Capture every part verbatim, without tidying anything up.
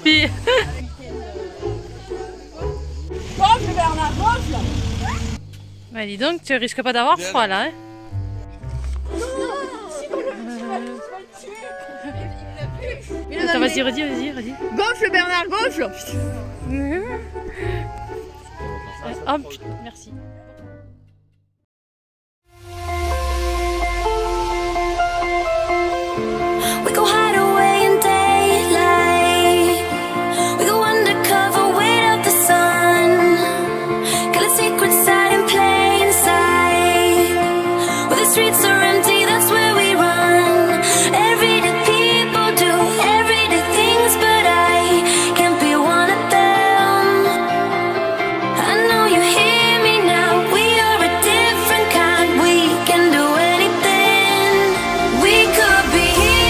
filles. Gonfle Bernard, gonfle. Bah dis donc, tu risques pas d'avoir froid là, hein. Attends, vas-y, redis, vas-y, redis. Gonfle Bernard, gonfle. Oh putain, merci. We go hide away in daylight. We go undercover, wait out the sun. Kill a secret side in plain sight. Where the streets are empty, that's where we run. Everyday people do everyday things, but I can't be one of them. I know you hear me now. We are a different kind. We can do anything. We could be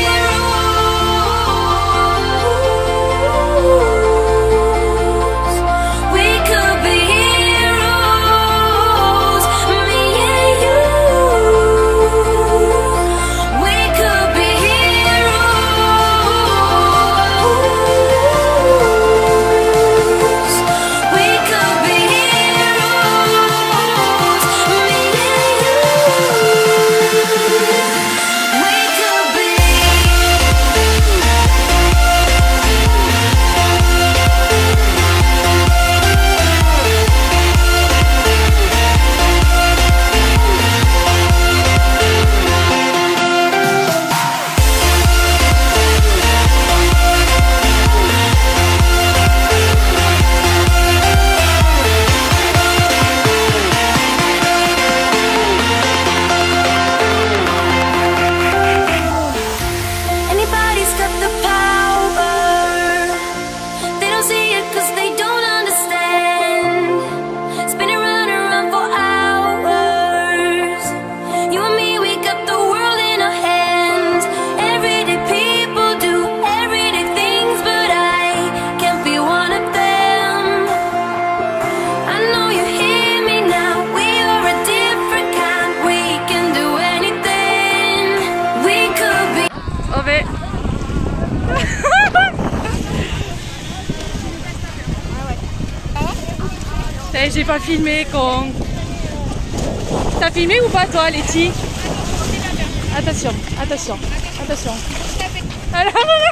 j'ai pas filmé, con. T'as filmé ou pas toi, Letty? Attention, attention, attention. Alors...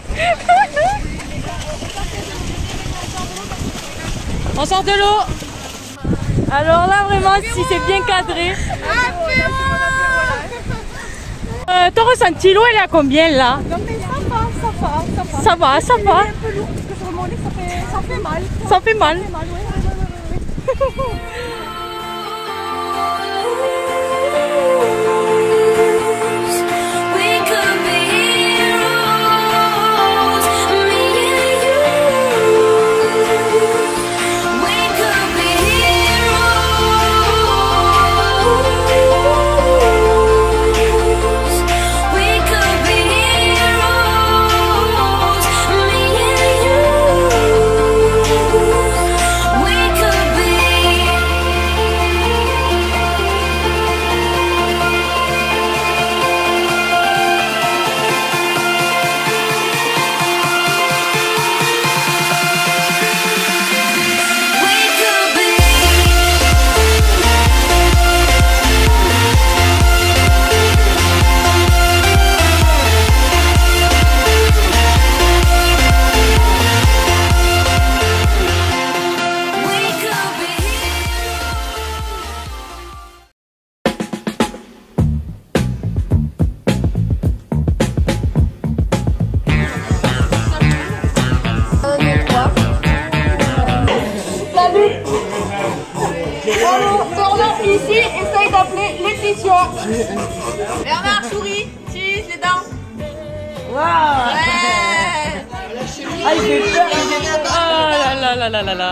On sort de l'eau. Alors là vraiment, si c'est bien cadré. Euh, ton ressenti, l'eau elle est à combien là? Non mais ça va, ça va, ça va. Ça va, ça va. Un peu lourd parce que sur mon nez ça fait, ça fait mal. Ça fait mal. Ça fait mal, ouais. Bernard ici, essaye d'appeler Laetitia. Bernard souris, utilise les dents. Waouh. Ouais. Ah il fait peur, il fait peur. Ah là là là là là là.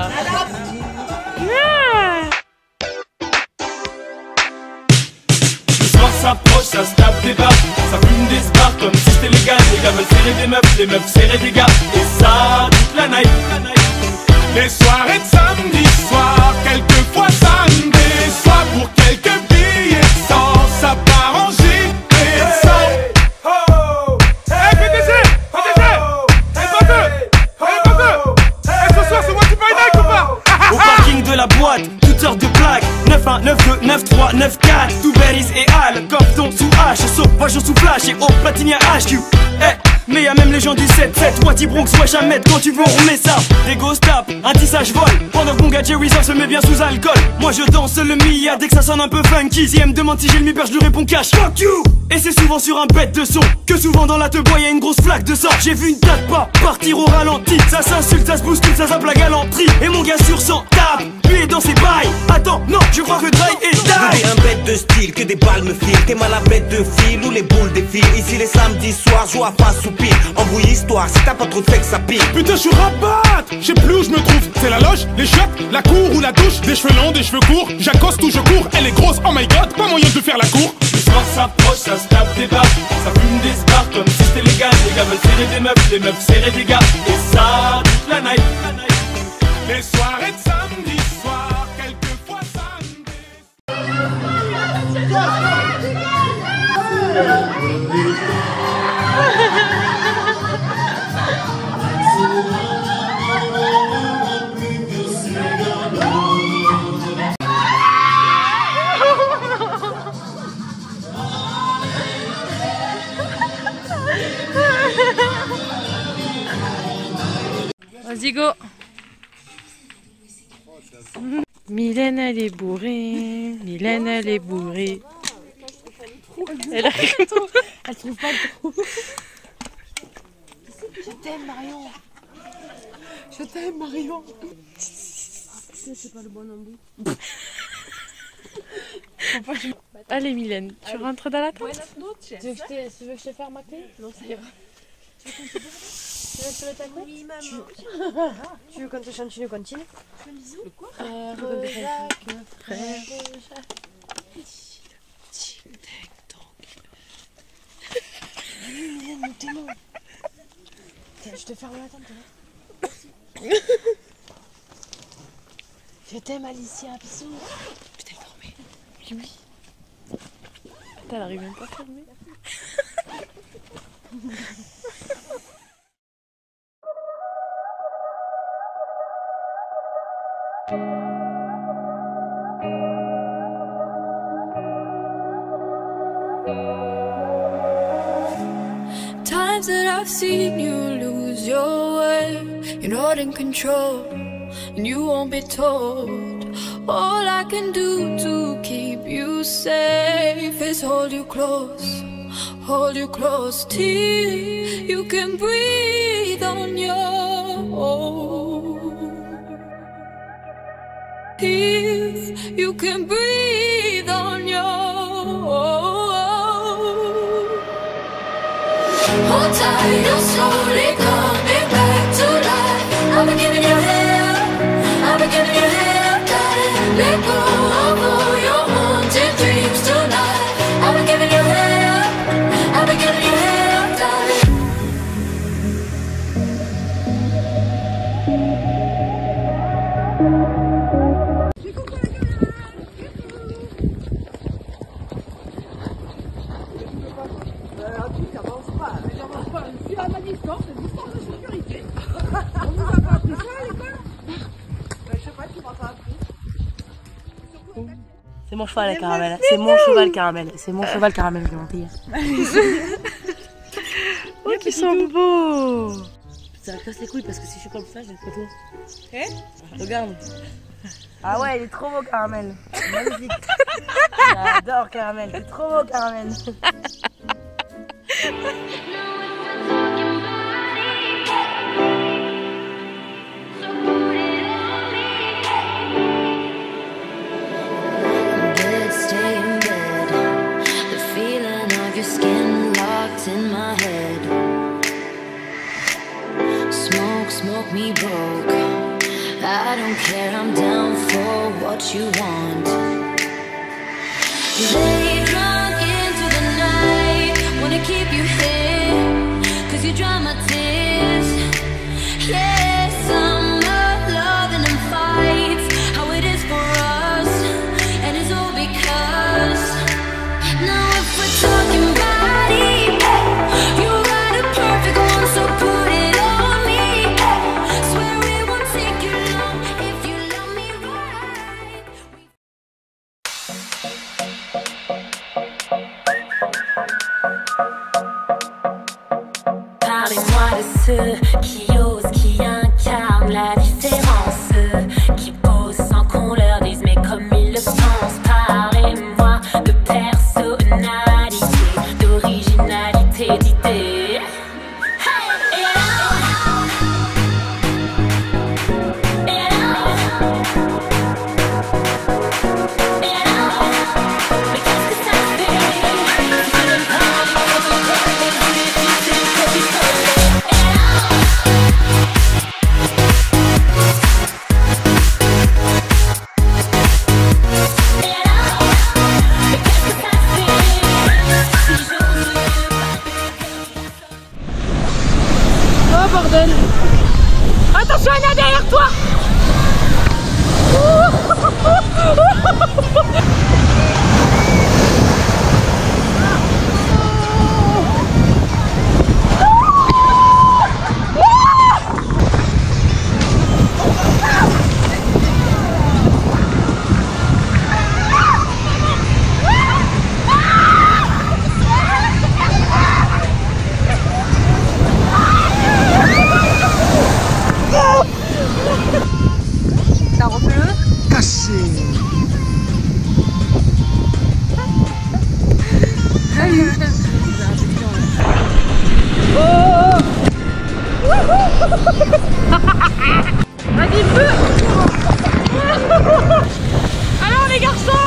Le soir s'approche, ça se tape des barres, ça fume des spars comme si c'était légal. Les gars veulent serrer des meufs, les meufs serrer des gars. Et ça toute la night. Les soirées de samedi soir, quelquefois ça me déçoit. Pour quelques billets de sang, ça part en gilet sang. Hey, P D G, P D G, hey, pas deux, hey, pas deux. neuf trois neuf quatre, tout berries et Al, Compton sous H, sauvage sous flash et au platinia H Q. Eh, mais y'a même les gens du sept sept, Watty Bronx, wesh Ahmed, quand tu veux on remet ça. Des ghost tap, un tissage vol, pendant que mon gars Jerry ça se met bien sous alcool. Moi je danse le milliard dès que ça sonne un peu funky. Si elle me demande si j'ai le mi-père, je lui réponds cash, fuck you. Et c'est souvent sur un bête de son, que souvent dans la te bois y'a une grosse flaque de sang. J'ai vu une date pas partir au ralenti, ça s'insulte, ça se bouscule, ça zappe la galanterie. Et mon gars sur cent tape, lui est dans ses bails. Attends, non, je crois que Dry est die. T'es un bête de style, que des balles me filent. T'es mal à bête de fil ou les boules défilent. Ici les samedis soirs, joue à face ou pile. Embrouille histoire, si t'as pas trop de fait que ça pile. Putain, je suis rabat, je sais plus où je me trouve. C'est la loge, les chiottes, la cour ou la douche. Des cheveux longs, des cheveux courts, j'accoste ou je cours. Elle est grosse, oh my god, pas moyen de faire la cour. Le soir s'approche, ça se tape des barres, ça fume des spars comme si c'était légal. Les gars veulent serrer des meufs, les meufs serrer des gars. Et ça, toute la night. Les soirées de samedi soir, quelquefois samedi. Vas-y, go. Mylène, elle est bourrée. Mylène, elle est bourrée. Elle arrive. Elle trouve pas trop. Je t'aime, Marion. Je t'aime, Marion. C'est pas le bon embout. Allez, Mylène, tu rentres dans la tente. Tu veux que je te, tu veux que je te fasse ma clé? Non, ça ira. Tu veux qu'on te Tu veux tirer ta clé? Oui, maman. Tu veux qu'on te chante une continue? Tu veux un bisou? Quoi? Frère Jacques, frère Jacques. Mylène, nous t'aimons. Je te ferme la tente, là. Merci. Je t'aime, Alicia, bisous. Putain, elle dormait. Oui, oui. Putain, elle arrive même pas à fermer. Times that I've seen you lose your way, you're not in control, and you won't be told. All I can do to keep you safe is hold you close, hold you close till you can breathe on your own. Till you can breathe on your own. Hold tight, you're slowly coming back to life. I've been giving you hell, I've been giving you hell, darling. Let go of all your haunted dreams tonight. I've been giving you hell, I've been giving you hell, darling. C'est mon cheval caramel, c'est mon cheval caramel, c'est mon cheval caramel qui m'a payé. Oh, qu'ils sont beaux. Ça va casse les couilles parce que si je suis comme ça, j'ai le photo. Eh? Regarde. Ah ouais, il est trop beau caramel. Magnifique. J'adore caramel, c'est trop beau caramel. In my head, smoke, smoke me broke. I don't care, I'm down for what you want. Lay drunk into the night, wanna keep you here, cause you dry my tears. Yeah, summer, loving and fights, how it is for us, and it's all because now if we're talking body, you got a perfect one, so put it on me. Swear it won't take you long if you love me right. qui osent, qui incarnent la différence, qui posent sans qu'on leur dise mais comme ils le pensent. Parlez-moi de personnalité, d'originalité, d'idée. Attention, Anna, derrière toi. Vas-y, feu. Alors les garçons.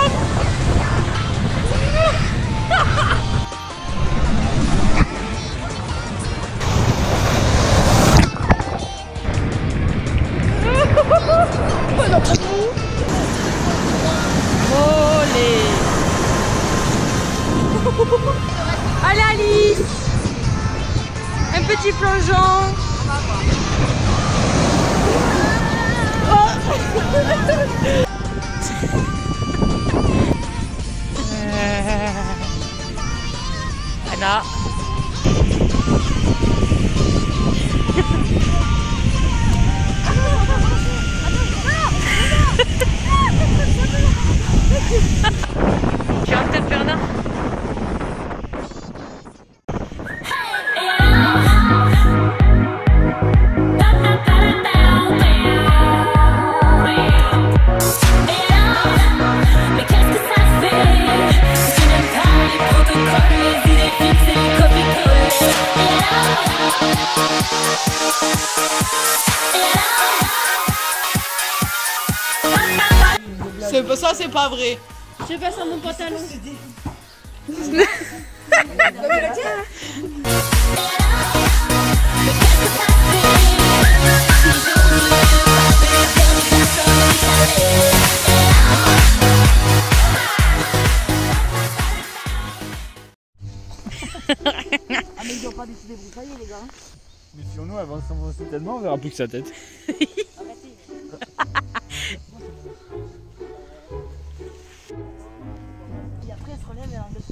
Olé. Allez Alice. Un petit plongeon. euh... Anna. Tu as peut-être Bernard. Ça c'est pas vrai. Je passe à mon pantalon. Ah mais ils ont pas décidé de broussailler les gars. Méfions-nous, elle va s'enfoncer tellement, on verra plus que sa tête. Et après elle se relève et elle enlève tout.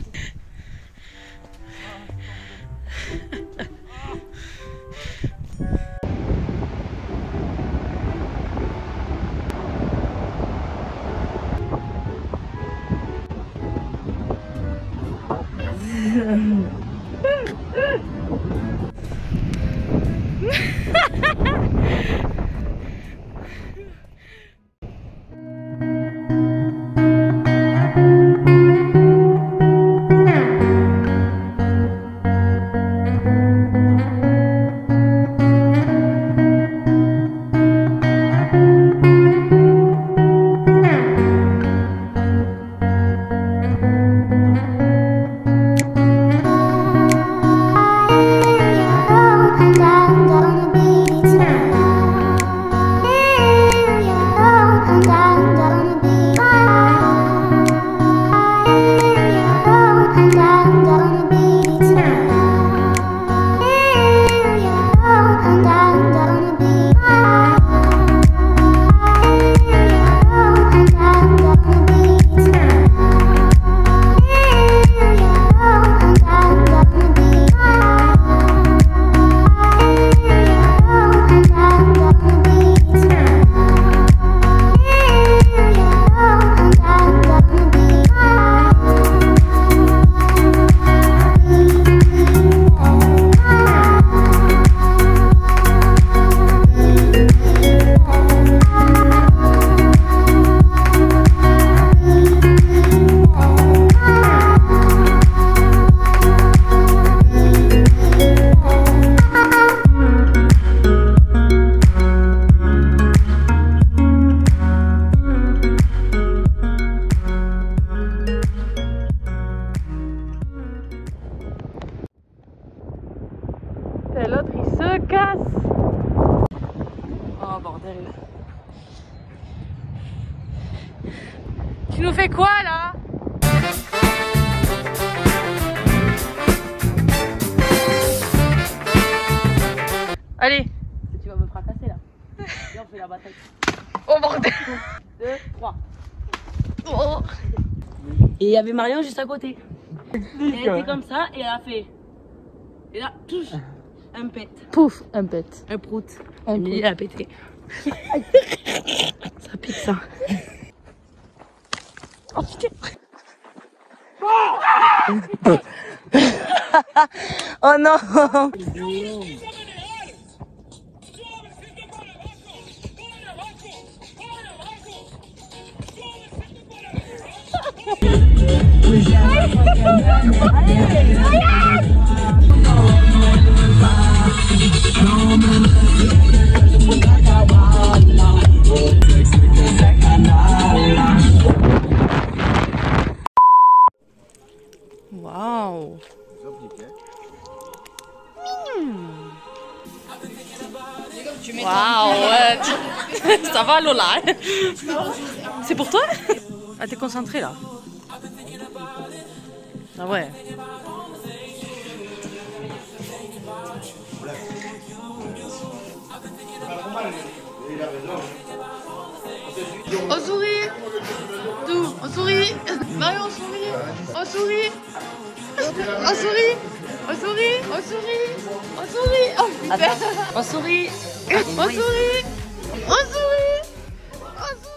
fait quoi là? Allez. Tu vas me fracasser là. Et on fait la bataille. Oh bordel. deux, trois. Oh. Et il y avait Marion juste à côté. Elle était comme ça et elle a fait. Et là, touche. Un pet. Pouf, un pet. Un prout. Un Emilie prout. a pété. Ça pique ça. Oh putain. Oh non. Waouh. Waouh, ouais. Ça va Lola? C'est pour toi? Ah, t'es concentré là? Ah ouais. On sourit. D'où? On sourit. Mario, on sourit. On sourit. On sourit. On sourit. On sourit. On sourit. Oh putain. On sourit. On sourit. On sourit. On sourit.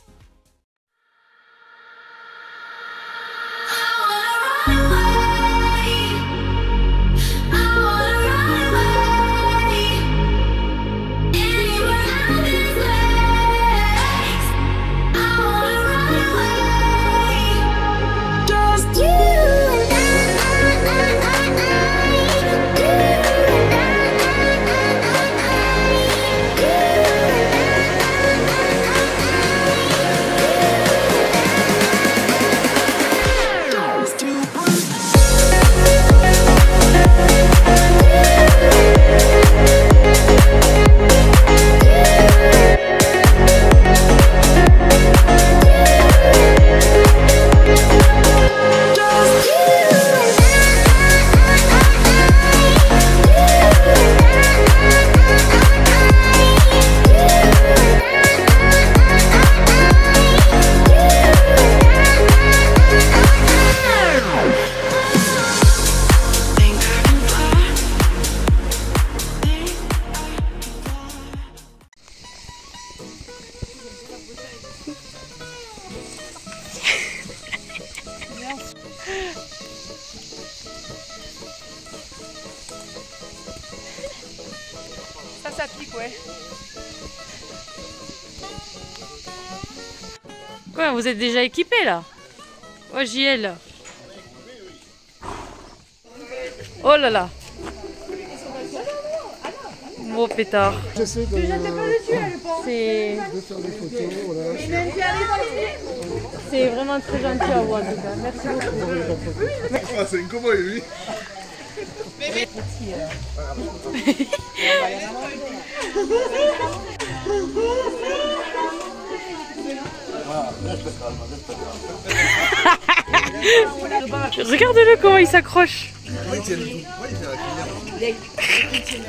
Ça s'applique, ouais. Quoi, vous êtes déjà équipés là? Oh, J L. Oh là là. Oh pétard. J'essaie de, C'est de faire des photos. Voilà. c'est vraiment très gentil à vous en tout cas. Merci beaucoup. Ah, c'est une cowboy, lui. Regardez-le comment il s'accroche. Oui, tiens, oui, il fait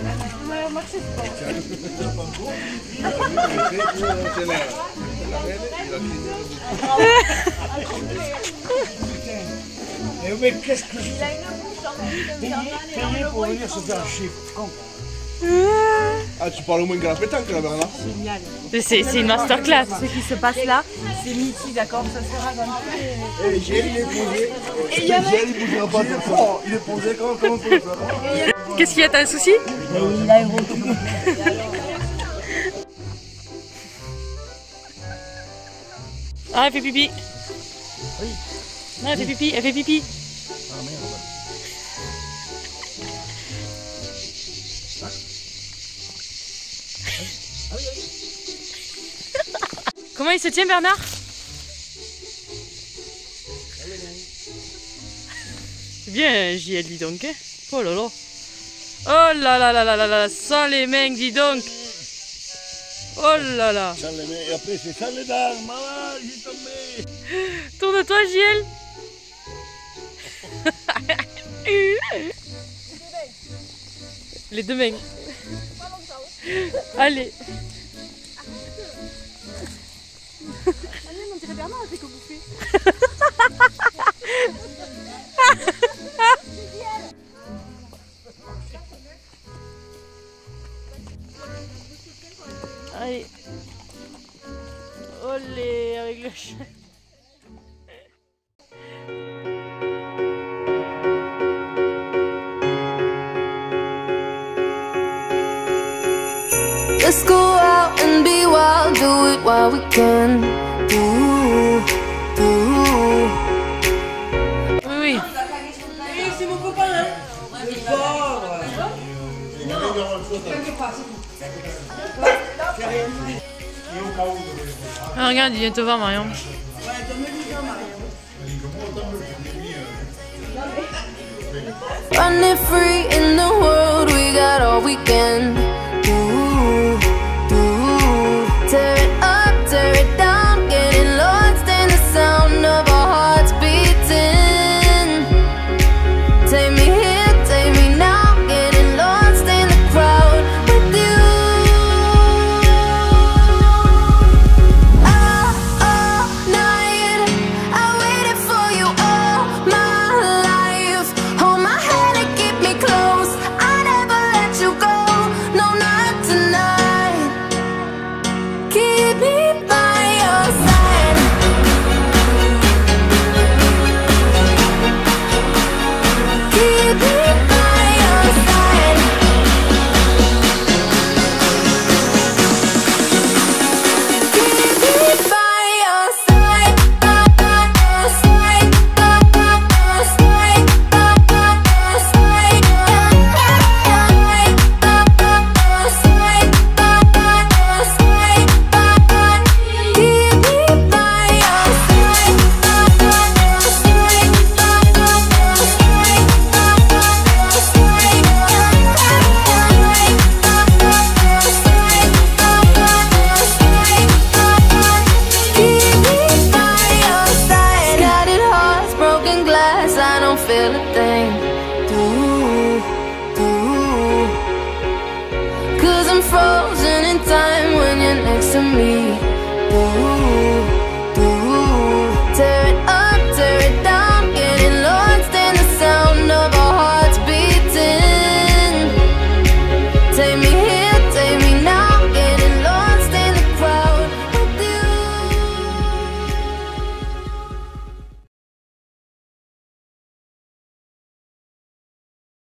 Mais qu'est-ce que je payé pour venir se faire chier, con. Ah, tu parles au moins de la pétanque là, Bernard. Génial. C'est une masterclass. Ce qui se passe là, c'est Mitty, d'accord? Ça sera dans le... Et Giel, il est posé. Et Giel, il bougera pas comme ça. Il est posé comme comme ça. Qu'est-ce qu'il y a, t'as un souci? Il a évoqué. Ah, elle fait pipi. Oui. Non, elle fait pipi, elle fait pipi. Ah merde. Comment il se tient, Bernard? C'est bien, J L, dis donc. Hein. Oh là là. Oh là là là là là là, sans les mains, dis donc. Oh là là. Sans les mains, et après c'est sans les dents, maman, j'ai tombé. Tourne-toi, Gilles. Les deux mains. Allez. On dirait Bernard avec au bouffé. Allez. Olé avec le chien. Let's go out and be wild, do it while we can. Do, do. Oui, oui. C'est mon copain, hein. Le fort. Ah, regarde, il vient te voir, Marion. Running free in the world, we got all we can. Do, do. Tear it up, tear it down, getting lost in the sound of our hearts beating. Take me here, take me now, getting lost in the crowd with you. All, all night, I waited for you all my life. Hold my hand and keep me close, I never let you go, no, not tonight. Keep me by your side. Keep me by your side. Keep me by your side. By your side. By your side. By your side. Keep me by your side. Shattered hearts, broken glass, I don't feel a thing.